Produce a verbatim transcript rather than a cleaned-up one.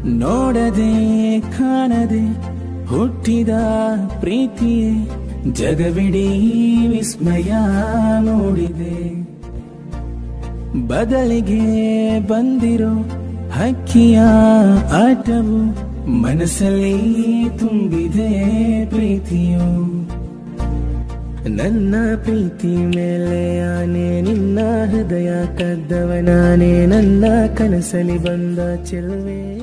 ನೋಡದೆ ಕಾಣದೆ ಹುಟ್ಟಿದ ಪ್ರೀತಿಯೇ ಜಗವಿಡೀ ವಿಸ್ಮಯ ಮೂಡಿದೆ. ಬದಲಿಗೆ ಬಂದಿರೋ ಹಕ್ಕಿಯ ಆಟವು ಮನಸ್ಸಲ್ಲಿ ತುಂಬಿದೆ ಪ್ರೀತಿಯು. ನನ್ನ ಪ್ರೀತಿ ಮೇಲೆ ಆನೆ ನಿನ್ನ ಹೃದಯ ಕದ್ದವನಾನೆ, ನನ್ನ ಕನಸಲಿ ಬಂದ ಚೆಲುವೆ.